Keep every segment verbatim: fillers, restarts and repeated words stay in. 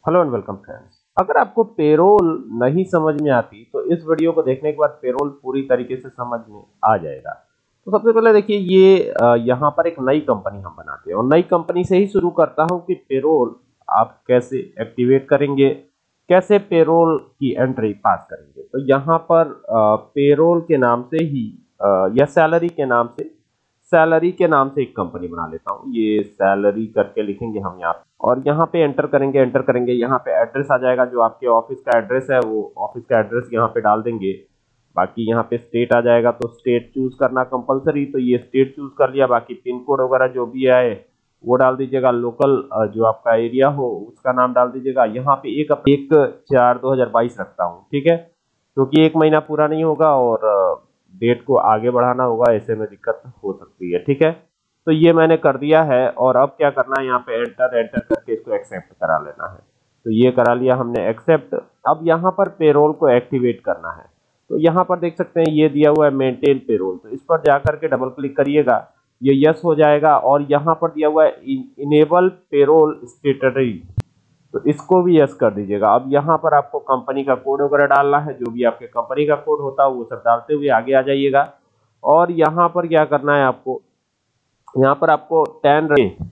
Hello and welcome friends. अगर आपको payroll नहीं समझ में आती तो इस वीडियो को देखने के बाद पेरोल पूरी तरीके से समझ में आ जाएगा। तो सबसे पहले देखिए, ये अ, यहाँ पर एक नई कंपनी हम बनाते हैं और नई कंपनी से ही शुरू करता हूँ कि पेरोल आप कैसे एक्टिवेट करेंगे, कैसे पेरोल की एंट्री पास करेंगे। तो यहाँ पर पेरोल के नाम से ही अ, या सैलरी के नाम से सैलरी के नाम से एक कंपनी बना लेता हूँ। ये सैलरी करके लिखेंगे हम यहाँ पे और यहाँ पे एंटर करेंगे एंटर करेंगे यहाँ पे एड्रेस आ जाएगा, जो आपके ऑफिस का एड्रेस है वो ऑफिस का एड्रेस यहाँ पे डाल देंगे। बाकी यहाँ पे स्टेट आ जाएगा, तो स्टेट चूज करना कंपलसरी, तो ये स्टेट चूज कर लिया। बाकी पिन कोड वगैरह जो भी आए वो डाल दीजिएगा। लोकल जो आपका एरिया हो उसका नाम डाल दीजिएगा। यहाँ पे एक एक चार दो हजार बाईस रखता हूँ, ठीक है, क्योंकि एक महीना पूरा नहीं होगा और डेट को आगे बढ़ाना होगा, ऐसे में दिक्कत हो सकती है, ठीक है। तो ये मैंने कर दिया है और अब क्या करना है, यहाँ पे एंटर एंटर करके इसको एक्सेप्ट करा लेना है। तो ये करा लिया हमने एक्सेप्ट। अब यहाँ पर पेरोल को एक्टिवेट करना है, तो यहाँ पर देख सकते हैं ये दिया हुआ है मेंटेन पेरोल, तो इस पर जाकर के डबल क्लिक करिएगा, ये यस हो जाएगा। और यहाँ पर दिया हुआ है इनेबल पेरोल स्टेटरी, तो इसको भी यस कर दीजिएगा। अब यहाँ पर आपको कंपनी का कोड वगैरह डालना है, जो भी आपके कंपनी का कोड होता है वो सब डालते हुए आगे आ जाइएगा। और यहाँ पर क्या करना है आपको, यहाँ पर आपको टेन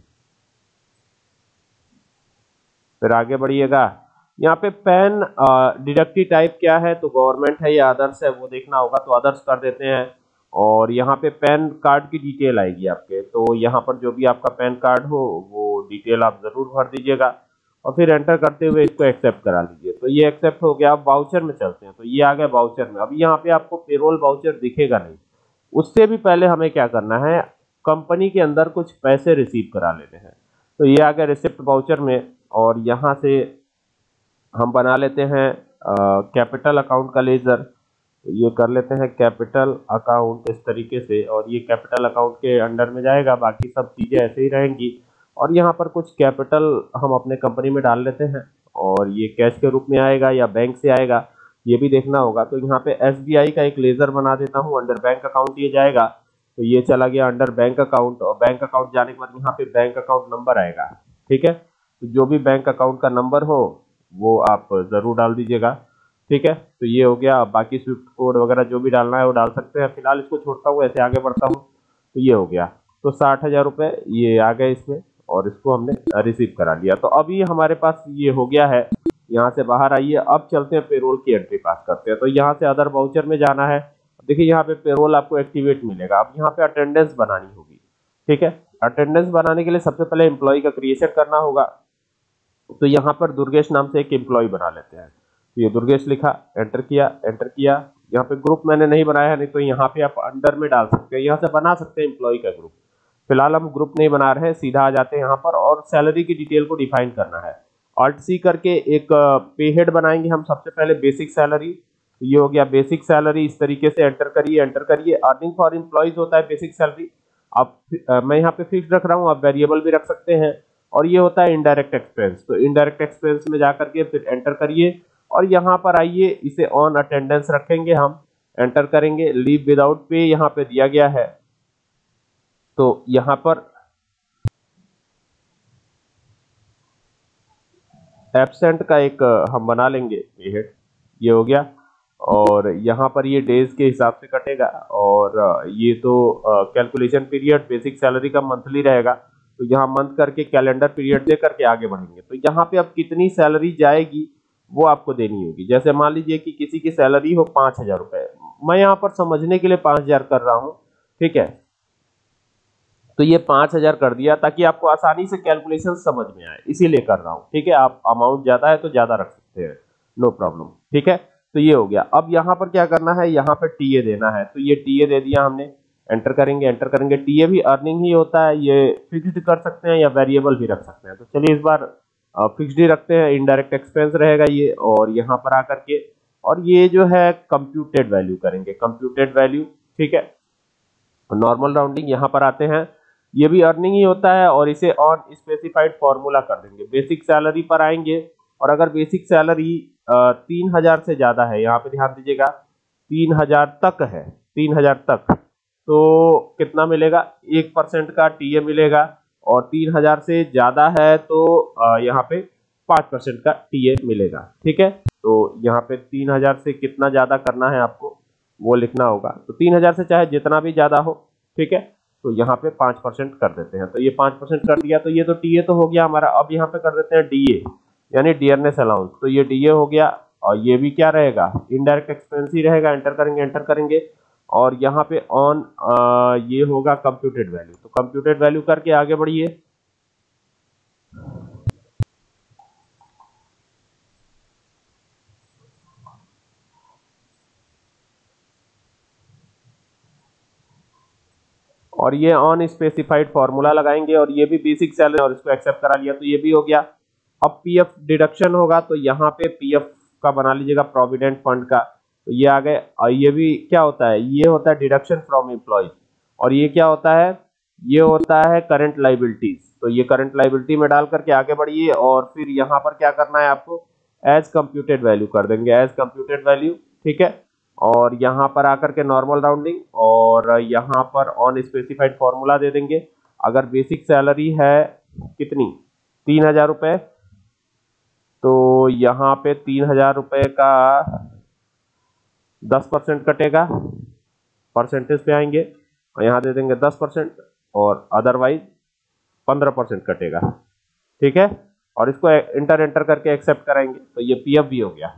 फिर आगे बढ़िएगा। यहाँ पे पैन डिडक्टिव टाइप क्या है, तो गवर्नमेंट है या अदर्स है वो देखना होगा, तो अदर्स कर देते हैं। और यहाँ पे पैन कार्ड की डिटेल आएगी आपके, तो यहाँ पर जो भी आपका पैन कार्ड हो वो डिटेल आप जरूर भर दीजिएगा और फिर एंटर करते हुए इसको एक्सेप्ट करा लीजिए। तो ये एक्सेप्ट हो गया। अब वाउचर में चलते हैं, तो ये आ गया वाउचर में। अब यहाँ पे आपको पेरोल वाउचर दिखेगा नहीं, उससे भी पहले हमें क्या करना है, कंपनी के अंदर कुछ पैसे रिसीव करा लेने हैं। तो ये आ गया रिसिप्ट वाउचर में और यहाँ से हम बना लेते हैं कैपिटल अकाउंट का लेजर। तो ये कर लेते हैं कैपिटल अकाउंट इस तरीके से, और ये कैपिटल अकाउंट के अंडर में जाएगा, बाकी सब चीज़ें ऐसे ही रहेंगी। और यहाँ पर कुछ कैपिटल हम अपने कंपनी में डाल लेते हैं और ये कैश के रूप में आएगा या बैंक से आएगा ये भी देखना होगा। तो यहाँ पे एस बी आई का एक लेजर बना देता हूँ, अंडर बैंक अकाउंट ये जाएगा, तो ये चला गया अंडर बैंक अकाउंट। और बैंक अकाउंट जाने के बाद यहाँ पे बैंक अकाउंट नंबर आएगा, ठीक है। तो जो भी बैंक अकाउंट का नंबर हो वो आप जरूर डाल दीजिएगा, ठीक है। तो ये हो गया। बाकी स्विफ्ट कोड वगैरह जो भी डालना है वो डाल सकते हैं, फिलहाल इसको छोड़ता हूँ, ऐसे आगे बढ़ता हूँ। तो ये हो गया। तो साठ हजार रुपये ये आ गए इसमें और इसको हमने रिसीव करा लिया। तो अभी हमारे पास ये हो गया है। यहाँ से बाहर आइए, अब चलते हैं पेरोल की एंट्री पास करते हैं। तो यहाँ से अदर वाउचर में जाना है। देखिए यहाँ पे पेरोल आपको एक्टिवेट मिलेगा। अब यहाँ पे अटेंडेंस बनानी होगी, ठीक है। अटेंडेंस बनाने के लिए सबसे पहले एम्प्लॉय का क्रिएशन करना होगा। तो यहाँ पर दुर्गेश नाम से एक एम्प्लॉय बना लेते हैं। तो ये दुर्गेश लिखा, एंटर किया एंटर किया। यहाँ पे ग्रुप मैंने नहीं बनाया है, नहीं तो यहाँ पे आप अंडर में डाल सकते हैं, यहाँ से बना सकते हैं एम्प्लॉय का ग्रुप। फिलहाल हम ग्रुप नहीं बना रहे हैं, सीधा आ जाते हैं यहाँ पर और सैलरी की डिटेल को डिफाइन करना है। ऑल्ट सी करके एक पे हेड बनाएंगे हम सबसे पहले, बेसिक सैलरी। ये हो गया बेसिक सैलरी, इस तरीके से एंटर करिए एंटर करिए। अर्निंग फॉर एम्प्लॉयज होता है बेसिक सैलरी। आप मैं यहाँ पे फिक्स रख रहा हूँ, आप वेरिएबल भी रख सकते हैं। और ये होता है इनडायरेक्ट एक्सपेंस, तो इनडायरेक्ट एक्सपेंस में जाकर के फिर एंटर करिए और यहाँ पर आइए, इसे ऑन अटेंडेंस रखेंगे हम, एंटर करेंगे। लीव विदाउट पे यहाँ पे दिया गया है, तो यहाँ पर एब्सेंट का एक हम बना लेंगे पे हेड, ये हो गया। और यहाँ पर ये डेज के हिसाब से कटेगा और ये तो कैलकुलेशन पीरियड बेसिक सैलरी का मंथली रहेगा, तो यहाँ मंथ करके कैलेंडर पीरियड दे करके आगे बढ़ेंगे। तो यहाँ पे अब कितनी सैलरी जाएगी वो आपको देनी होगी। जैसे मान लीजिए कि किसी की सैलरी हो पाँच हजार रुपये, मैं यहाँ पर समझने के लिए पाँच हजार कर रहा हूँ, ठीक है। तो ये पाँच हजार कर दिया ताकि आपको आसानी से कैलकुलेशन समझ में आए, इसीलिए कर रहा हूँ, ठीक है। आप अमाउंट ज्यादा है तो ज्यादा रख सकते हैं, नो प्रॉब्लम, ठीक है। तो ये हो गया। अब यहाँ पर क्या करना है, यहाँ पे टीए देना है, तो ये टीए दे दिया हमने, एंटर करेंगे एंटर करेंगे। टीए भी अर्निंग ही होता है, ये फिक्स्ड कर सकते हैं या वेरिएबल भी रख सकते हैं। तो चलिए इस बार फिक्स्ड ही रखते हैं, इनडायरेक्ट एक्सपेंस रहेगा ये। और यहाँ पर आकर के और ये जो है कंप्यूटेड वैल्यू करेंगे, कंप्यूटेड वैल्यू, ठीक है। नॉर्मल राउंडिंग यहाँ पर आते हैं, ये भी अर्निंग ही होता है और इसे ऑन स्पेसिफाइड फॉर्मूला कर देंगे। बेसिक सैलरी पर आएंगे और अगर बेसिक सैलरी तीन हजार से ज्यादा है, यहाँ पे ध्यान दीजिएगा, तीन हजार तक है, तीन हजार तक, तो कितना मिलेगा, एक परसेंट का टीए मिलेगा। और तीन हजार से ज्यादा है तो यहाँ पे पाँच परसेंट का टीए मिलेगा। ठीक है, तो यहाँ पे तीन हजार से कितना ज्यादा करना है आपको वो लिखना होगा। तो तीन हजार से चाहे जितना भी ज्यादा हो, ठीक है, तो यहाँ पे पाँच परसेंट कर देते हैं। तो ये पाँच परसेंट कर दिया, तो ये तो टीए तो हो गया हमारा। अब यहाँ पे कर देते हैं डीए यानी डियरनेस अलाउंस। तो ये डीए हो गया और ये भी क्या रहेगा, इनडायरेक्ट एक्सपेंस ही रहेगा। एंटर करेंगे एंटर करेंगे और यहाँ पे ऑन ये होगा कंप्यूटेड वैल्यू। तो कंप्यूटेड वैल्यू करके आगे बढ़िए। और ये ऑन स्पेसिफाइड फॉर्मूला लगाएंगे और ये भी बेसिक सैलरी और इसको एक्सेप्ट करा लिया, तो ये भी हो गया। अब पीएफ डिडक्शन होगा, तो यहाँ पे पीएफ का बना लीजिएगा प्रोविडेंट फंड का। तो ये आ गए। और ये भी क्या होता है, ये होता है डिडक्शन फ्रॉम एम्प्लॉय। और ये क्या होता है, ये होता है करंट लाइबिलिटीज। तो ये करंट लाइबिलिटी में डाल करके आगे बढ़िए और फिर यहाँ पर क्या करना है आपको, एज कंप्यूटेड वैल्यू कर देंगे, एज कंप्यूटेड वैल्यू। ठीक है, और यहाँ पर आकर के नॉर्मल राउंडिंग और यहाँ पर ऑन स्पेसिफाइड फॉर्मूला दे देंगे। अगर बेसिक सैलरी है कितनी, तीन हजार रुपये, तो यहाँ पे तीन हजार रुपये का दस परसेंट कटेगा, परसेंटेज पे आएंगे और यहाँ दे देंगे दस परसेंट और अदरवाइज पंद्रह परसेंट कटेगा। ठीक है, और इसको इंटर एंटर करके एक्सेप्ट कराएंगे, तो ये पीएफ भी हो गया।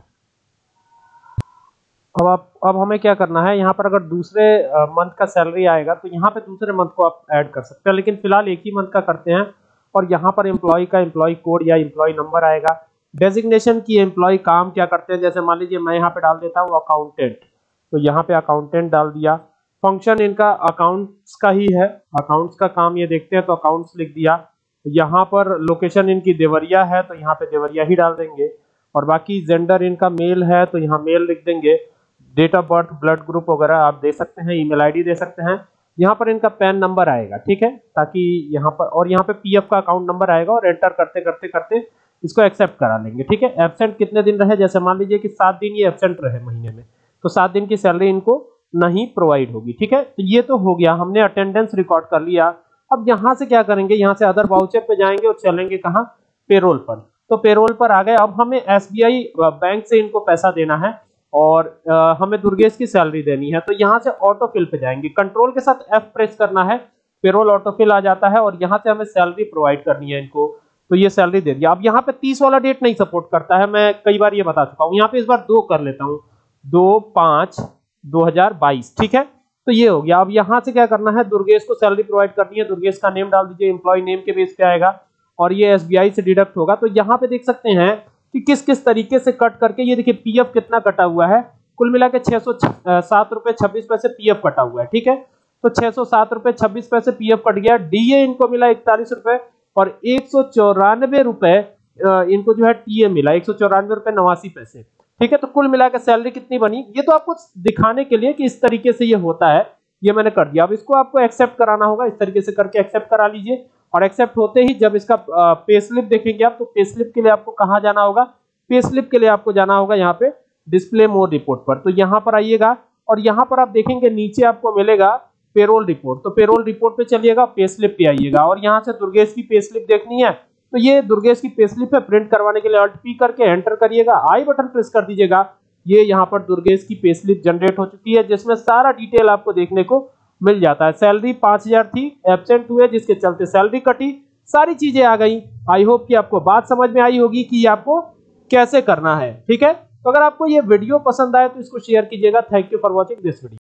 अब आप अब हमें क्या करना है, यहाँ पर अगर दूसरे मंथ का सैलरी आएगा तो यहाँ पे दूसरे मंथ को आप ऐड कर सकते हैं, लेकिन फिलहाल एक ही मंथ का करते हैं। और यहाँ पर एम्प्लॉय का एम्प्लॉय कोड या एम्प्लॉय नंबर आएगा। डेजिग्नेशन की एम्प्लॉय काम क्या करते हैं, जैसे मान लीजिए मैं यहाँ पे डाल देता हूँ अकाउंटेंट, तो यहाँ पे अकाउंटेंट डाल दिया। फंक्शन इनका अकाउंट्स का ही है, अकाउंट्स का काम ये देखते हैं तो अकाउंट्स लिख दिया। यहाँ पर लोकेशन इनकी देवरिया है तो यहाँ पे देवरिया ही डाल देंगे। और बाकी जेंडर इनका मेल है तो यहाँ मेल लिख देंगे। Date of birth, blood group वगैरह आप दे सकते हैं, ईमेल आईडी दे सकते हैं। यहाँ पर इनका पैन नंबर आएगा, ठीक है, ताकि यहाँ पर और यहाँ पे पीएफ का अकाउंट नंबर आएगा और एंटर करते करते करते इसको एक्सेप्ट करा लेंगे। ठीक है, एब्सेंट कितने दिन रहे, जैसे मान लीजिए कि सात दिन ये एब्सेंट रहे महीने में, तो सात दिन की सैलरी इनको नहीं प्रोवाइड होगी। ठीक है, तो ये तो हो गया, हमने अटेंडेंस रिकॉर्ड कर लिया। अब यहाँ से क्या करेंगे, यहाँ से अदर वाउचर पे जाएंगे और चलेंगे कहाँ, पेरोल पर। तो पेरोल पर आ गए। अब हमें एसबीआई बैंक से इनको पैसा देना है और आ, हमें दुर्गेश की सैलरी देनी है। तो यहाँ से ऑटो फिल पे जाएंगे, कंट्रोल के साथ एफ प्रेस करना है, पेरोल ऑटो फिल आ जाता है और यहाँ से हमें सैलरी प्रोवाइड करनी है इनको। तो ये सैलरी दे दिया। अब यहाँ पे तीस वाला डेट नहीं सपोर्ट करता है, मैं कई बार ये बता चुका हूँ। यहाँ पे इस बार दो कर लेता हूँ, दो पाँच दो हजार बाईस। ठीक है, तो ये हो गया। अब यहाँ से क्या करना है, दुर्गेश को सैलरी प्रोवाइड करनी है। दुर्गेश का नेम डाल दीजिए, एम्प्लॉय नेम के बेस पे आएगा और ये एसबीआई से डिडक्ट होगा। तो यहाँ पे देख सकते हैं कि किस किस तरीके से कट करके, ये देखिए पीएफ कितना कटा हुआ है, कुल मिला के छह सौ सात रुपए छब्बीस पैसे पीएफ कटा हुआ है। ठीक है, तो छह सौ सात रुपए छब्बीस पैसे पीएफ कट गया। डीए इनको मिला इकतालीस रुपए और एक सौ चौरानवे रुपए इनको जो है टीए मिला, एक सौ चौरानवे रुपए नवासी पैसे। ठीक है, तो कुल मिला के सैलरी कितनी बनी, ये तो आपको दिखाने के लिए कि इस तरीके से ये होता है, ये मैंने कर दिया। अब इसको आपको एक्सेप्ट कराना होगा, इस तरीके से करके एक्सेप्ट करा लीजिए। और एक्सेप्ट होते ही जब इसका पे स्लिप देखेंगे आप, तो पे स्लिप के लिए आपको कहाँ जाना होगा, पे स्लिप के लिए आपको जाना होगा यहाँ पे डिस्प्ले मोर रिपोर्ट पर। तो यहाँ पर आइएगा और यहाँ पर आप देखेंगे नीचे आपको मिलेगा पेरोल रिपोर्ट। तो पेरोल रिपोर्ट पे चलिएगा, पे स्लिप पे आइएगा और यहाँ से दुर्गेश की पे स्लिप देखनी है। तो ये दुर्गेश की पे स्लिप है, प्रिंट करवाने के लिए अल्ट पी करके एंटर करिएगा, आई बटन प्रेस कर दीजिएगा। ये यहाँ पर दुर्गेश की पे स्लिप जनरेट हो चुकी है, जिसमें सारा डिटेल आपको देखने को मिल जाता है। सैलरी पांच हजार थी, एब्सेंट हुए जिसके चलते सैलरी कटी, सारी चीजें आ गई। आई होप कि आपको बात समझ में आई होगी कि आपको कैसे करना है। ठीक है, तो अगर आपको ये वीडियो पसंद आए तो इसको शेयर कीजिएगा। Thank you for watching this video.